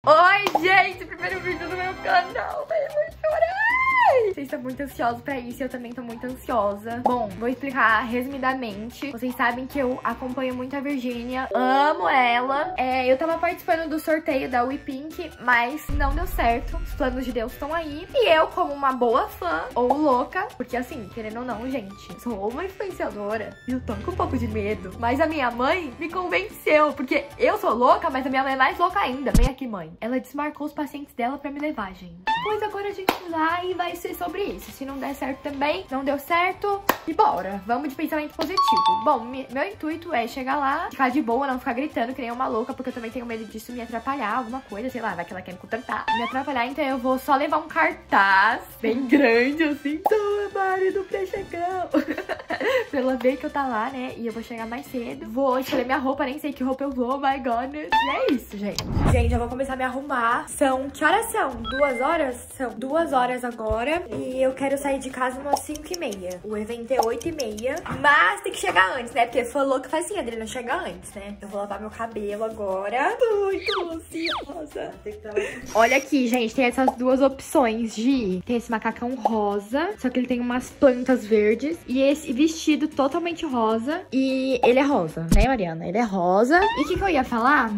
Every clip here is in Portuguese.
Oi, gente, primeiro vídeo do meu canal, velho, eu vou chorar. Vocês estão muito ansiosos pra isso e eu também tô muito ansiosa. Bom, vou explicar resumidamente. Vocês sabem que eu acompanho muito a Virgínia, amo ela. Eu tava participando do sorteio da WePink, mas não deu certo. Os planos de Deus estão aí. E eu, como uma boa fã, ou louca, porque assim, querendo ou não, gente, sou uma influenciadora e eu tô com um pouco de medo. Mas a minha mãe me convenceu, porque eu sou louca, mas a minha mãe é mais louca ainda. Vem aqui, mãe. Ela desmarcou os pacientes dela pra me levar, gente. Pois agora a gente vai e vai ser sobre isso. Se não der certo também, não deu certo, e bora. Vamos de pensamento positivo. Bom, meu intuito é chegar lá, ficar de boa, não ficar gritando que nem uma louca, porque eu também tenho medo disso me atrapalhar, alguma coisa, sei lá, vai que ela quer me contratar, me atrapalhar, então eu vou só levar um cartaz bem grande, assim, do marido prechegão, pra ela ver que eu tá lá, né, e eu vou chegar mais cedo, vou escolher minha roupa, nem sei que roupa eu vou, my god, e é isso, gente. Gente, eu vou começar a me arrumar. Que horas são? 2 horas? São 2 horas agora. E eu quero sair de casa umas 5h30. O evento é 8h30. Mas tem que chegar antes, né? Porque falou que faz assim, Adriana, chega antes, né? Eu vou lavar meu cabelo agora. Muito ansiosa. Olha aqui, gente. Tem essas duas opções de ir. Tem esse macacão rosa. Só que ele tem umas plantas verdes. E esse vestido totalmente rosa. E ele é rosa, né, Mariana? Ele é rosa. E o que eu ia falar?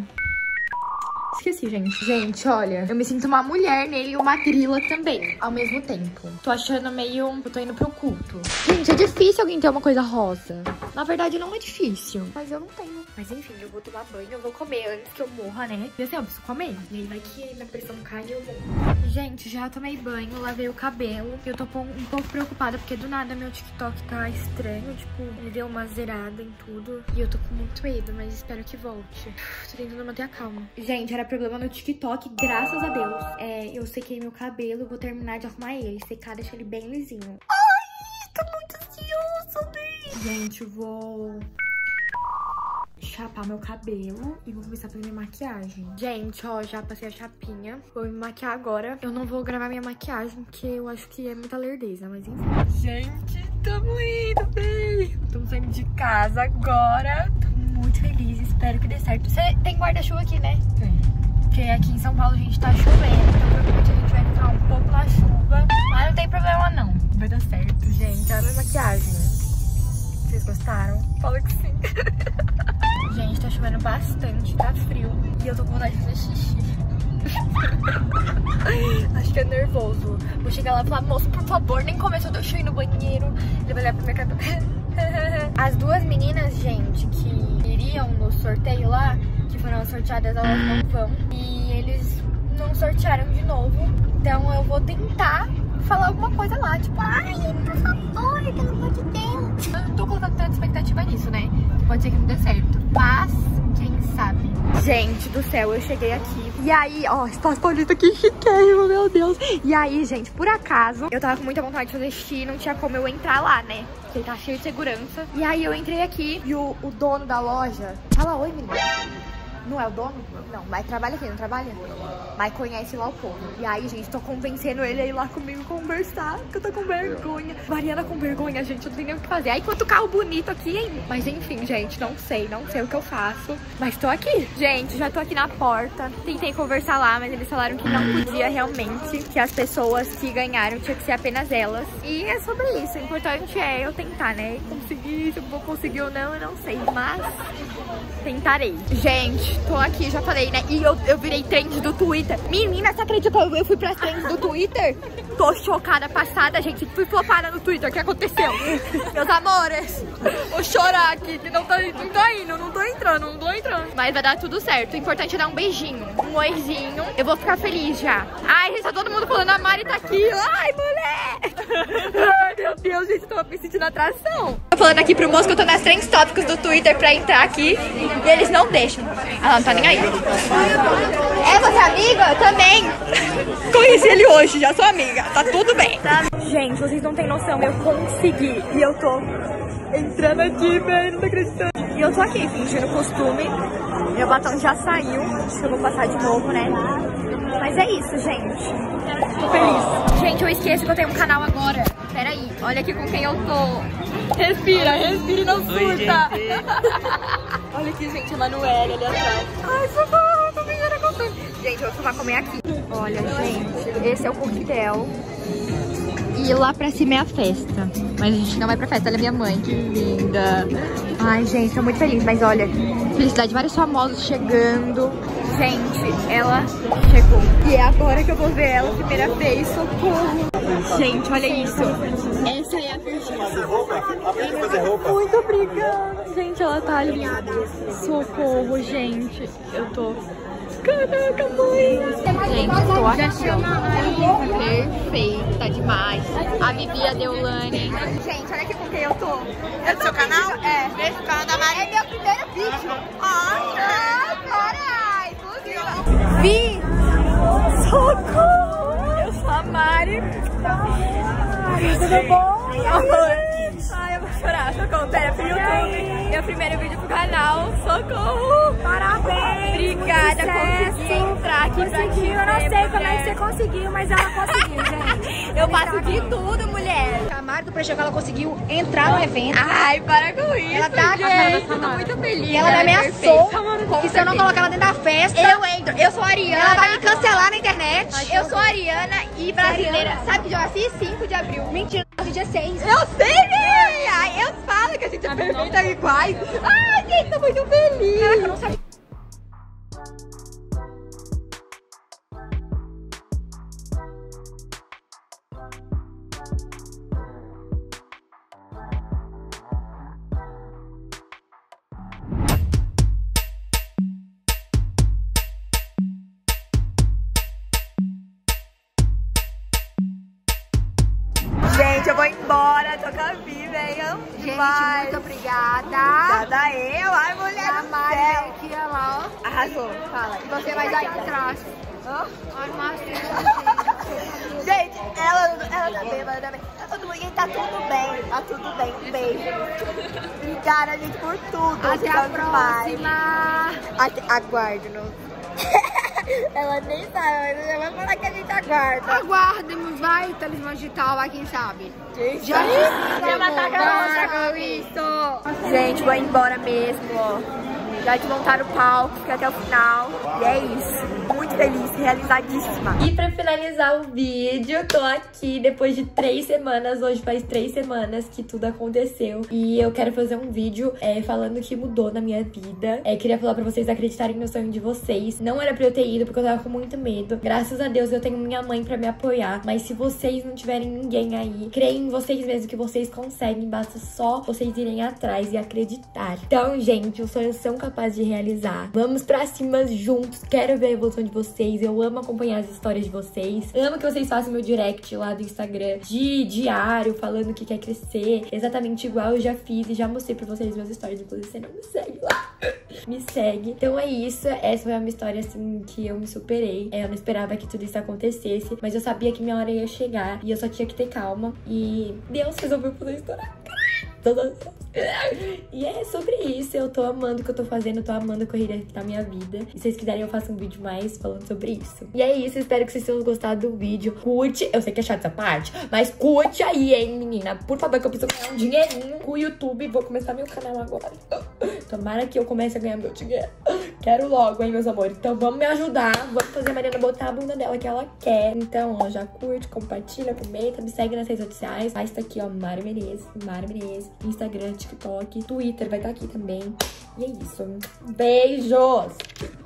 Esqueci, gente. Gente, olha, eu me sinto uma mulher nele e uma grila também, ao mesmo tempo. Tô achando meio... Eu tô indo pro culto. Gente, é difícil alguém ter uma coisa rosa. Na verdade, não é difícil. Mas eu não tenho. Mas enfim, eu vou tomar banho, eu vou comer antes que eu morra, né? E assim, eu preciso comer. E aí vai que minha pressão cai e eu morro. Gente, já tomei banho, lavei o cabelo. Eu tô um pouco preocupada, porque do nada meu TikTok tá estranho. Tipo, ele deu uma zerada em tudo. E eu tô com muito medo, mas espero que volte. Tô tentando manter a calma. Gente, era problema no TikTok, graças a Deus. Eu sequei meu cabelo, vou terminar de arrumar ele. Secar, deixar ele bem lisinho. Ai, tô muito ansiosa, né? Gente, eu vou chapar meu cabelo e vou começar a fazer minha maquiagem. Gente, ó, já passei a chapinha. Vou me maquiar agora. Eu não vou gravar minha maquiagem, porque eu acho que é muita lerdeza, mas enfim. Gente, tamo indo, bem. Estamos saindo de casa agora. Tô muito feliz, espero que dê certo. Você tem guarda-chuva aqui, né? Tem. Porque aqui em São Paulo a gente tá chovendo, então provavelmente a gente vai ficar um pouco na chuva. Mas não tem problema não, vai dar certo. Gente, olha a minha maquiagem. Vocês gostaram? Fala que sim. Gente, tá chovendo bastante, tá frio. E eu tô com vontade de fazer xixi. Acho que é nervoso. Vou chegar lá e falar, moço, por favor, nem começou, deixa eu ir no banheiro. Ele vai olhar pra minha cara. As duas meninas, gente, que iriam no sorteio lá, que foram sorteadas, elas não vão. E eles não sortearam de novo. Então eu vou tentar falar alguma coisa lá, tipo, ai, por favor, pelo amor de Deus. Eu não tô colocando tanta expectativa nisso, né? Pode ser que não dê certo, mas quem sabe. Gente do céu, eu cheguei aqui. E aí, ó, Espaço Paulista, que chiquérrimo, meu Deus. E aí, gente, por acaso, eu tava com muita vontade de fazer xixi, não tinha como eu entrar lá, né? Porque tá cheio de segurança. E aí eu entrei aqui e o dono da loja... Fala oi, menina. Não é o dono? Não, mas trabalha aqui, não trabalha? Mas conhece lá o povo. E aí, gente, tô convencendo ele a ir lá comigo conversar, porque eu tô com vergonha. Mariana com vergonha, gente, eu não tenho nem o que fazer. Aí, quanto carro bonito aqui, hein? Mas enfim, gente, não sei o que eu faço. Mas tô aqui. Gente, já tô aqui na porta. Tentei conversar lá, mas eles falaram que não podia realmente. Que as pessoas que ganharam tinha que ser apenas elas. E é sobre isso. O importante é eu tentar, né? Conseguir, se eu vou conseguir ou não, eu não sei. Mas tentarei. Gente, tô aqui, já falei, né? E eu virei trend do Twitter. Menina, você acredita que eu fui pra trend do Twitter? Tô chocada, passada, gente. Fui flopada no Twitter. O que aconteceu? Meus amores, vou chorar aqui, que não tô indo, não tô entrando. Mas vai dar tudo certo. O importante é dar um beijinho, um oizinho. Eu vou ficar feliz já. Ai, gente, tá todo mundo falando, a Mari tá aqui. Ai, mulher! Ai, meu Deus, gente, tô me sentindo atração. Tô falando aqui pro moço que eu tô nas trends tópicos do Twitter pra entrar aqui. E eles não deixam. Ela não tá nem aí. Você é amiga? Eu também. Conheci ele hoje, já sou amiga. Tá tudo bem. Tá? Gente, vocês não têm noção, eu consegui. E eu tô entrando aqui, velho, não tô acreditando. E eu tô aqui, fingindo costume. Meu batom já saiu. Acho que eu vou passar de novo, né? Mas é isso, gente. Tô feliz. Gente, eu esqueço que eu tenho um canal agora. Peraí, olha aqui com quem eu tô. Respira e não surta. Olha aqui, gente, a Manuela ali atrás. Ai, socorro, tô fingindo costume. Gente, eu vou comer aqui. Olha, gente, esse é o coquetel. E lá pra cima é a festa. Mas a gente não vai pra festa, olha a minha mãe, que linda. Ai, gente, tô muito feliz, mas olha, felicidade, vários famosos chegando. Gente, ela chegou. E é agora que eu vou ver ela a primeira vez, socorro. Gente, olha isso. Essa é a Virgínia. Muito obrigada. Gente, ela tá ali. Socorro, gente. Eu tô... Caraca, mãe! Gente, tô aqui, ó. Perfeita demais. A Vivi, a Deolane. Gente, olha aqui com quem eu tô. É do seu canal? É. Esse canal da Mari. É meu primeiro vídeo. Ai, carai. Vi! Socorro! Eu sou a Mari. Ai, tudo bom? Ai, eu vou chorar. Socorro. Pera, pro YouTube. Meu primeiro vídeo pro canal. Socorro! Parabéns! Obrigada, consegui entrar aqui pra ti. Eu não sei como é que você conseguiu, mas ela conseguiu, gente. Eu passo de tudo, mulher. A Mari do Prechão, ela conseguiu entrar no evento. Ai, para com isso, Ela tá gente. Eu tô muito feliz. E ela me ameaçou que se eu não colocar ela dentro da festa, eu entro. Eu sou a Ariana. ela vai me cancelar na internet. Eu sou a Ariana e brasileira. Sabe que dia eu nasci? 5 de abril. Mentira, no dia 6. Eu sei, né? Ai, eu falo que a gente é perfeita iguais. Ai, gente, tô muito feliz. Caraca, eu não sabia. Gente, eu vou embora, tô com a Vi, venham. Gente, Vai. muito obrigada. Nada eu, ai mulher A do Mari céu. aqui, olha lá, ó. Arrasou, fala. E você vai dar atrás. Olha, Márcia. Gente, ela tá bêbada também. Tá todo mundo, gente, tá tudo bem. Tá tudo bem, um beijo. Obrigada, gente, por tudo. Até a próxima. Aguarde, não. Ela nem sabe, mas eu vou falar que a gente aguarda. Aguardemos, vai, talismã digital, vai, quem sabe. Já ela tá Para com isso. Gente, vou embora mesmo, ó. Já desmontaram o palco, fica até o final. E é isso. Muito feliz, realizadíssima. E pra finalizar o vídeo, tô aqui depois de 3 semanas. Hoje faz 3 semanas que tudo aconteceu. E eu quero fazer um vídeo falando o que mudou na minha vida. Queria falar pra vocês acreditarem no sonho de vocês. Não era pra eu ter ido, porque eu tava com muito medo. Graças a Deus eu tenho minha mãe pra me apoiar. Mas se vocês não tiverem ninguém aí, creem em vocês mesmos que vocês conseguem. Basta só vocês irem atrás e acreditar. Então, gente, os sonhos são capazes de realizar. Vamos pra cima juntos. Quero ver a evolução de vocês. Eu amo acompanhar as histórias de vocês. Amo que vocês façam meu direct lá do Instagram de diário, falando que quer crescer. Exatamente igual eu já fiz e já mostrei pra vocês meus stories. Inclusive, você não me segue lá. Me segue. Então é isso. Essa foi uma história, assim, que eu me superei. Eu não esperava que tudo isso acontecesse, mas eu sabia que minha hora ia chegar e eu só tinha que ter calma. E Deus resolveu fazer estourar. E é sobre isso, eu tô amando o que eu tô fazendo, eu tô amando a corrida da minha vida. E se vocês quiserem eu faço um vídeo mais falando sobre isso. E é isso, espero que vocês tenham gostado do vídeo. Curte, eu sei que é chato essa parte, mas curte aí, hein, menina. Por favor, que eu preciso ganhar um dinheirinho com o YouTube. Vou começar meu canal agora. Tomara que eu comece a ganhar meu dinheiro. Quero logo, hein, meus amores. Então vamos me ajudar, vamos fazer a Mariana botar a bunda dela que ela quer. Então, ó, já curte, compartilha, comenta, me segue nas redes sociais. Vai estar aqui, ó, Mari Menezes, Instagram, TikTok, Twitter vai estar aqui também. E é isso. Beijos!